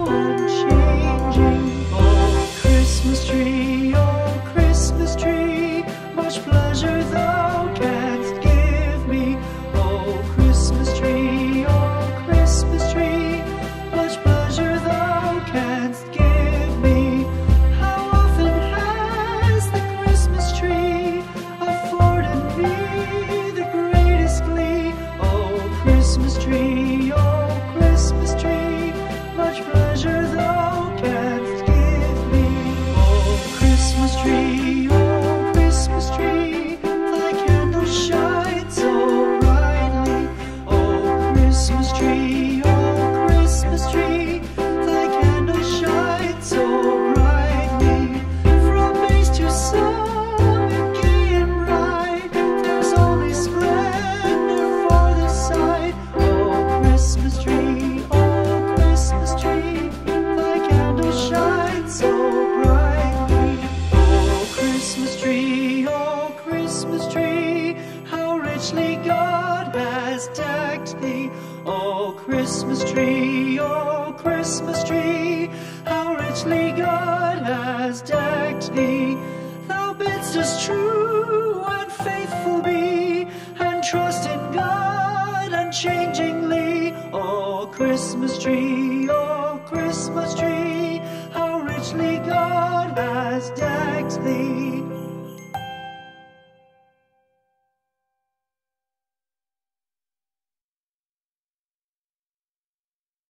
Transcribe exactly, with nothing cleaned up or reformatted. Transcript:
unchanging. Oh, Christmas tree, oh, Christmas tree, much pleasure thou canst give me. Oh, Christmas tree, oh, Christmas tree, much pleasure thou canst give me. How often has the Christmas tree afforded me the greatest glee? Oh, Christmas tree, oh, Christmas tree, much pleasure thou canst give me. Oh, Christmas tree, oh, Christmas tree, thy candles shine so brightly. Oh, Christmas tree, oh, Christmas tree, thy candles shine so brightly. From base to summit, gay and bright, there's only splendor for the sight. Oh, Christmas tree, oh, Christmas tree, thy candles shine so brightly. Oh, Christmas tree, oh, Christmas tree, how richly God has decked thee. Oh, Christmas tree, oh, Christmas tree, how richly God has decked thee. Thou bidst us true and faithful be, and trust in God unchangingly. Oh, Christmas tree, oh, Christmas tree, how richly God has decked thee.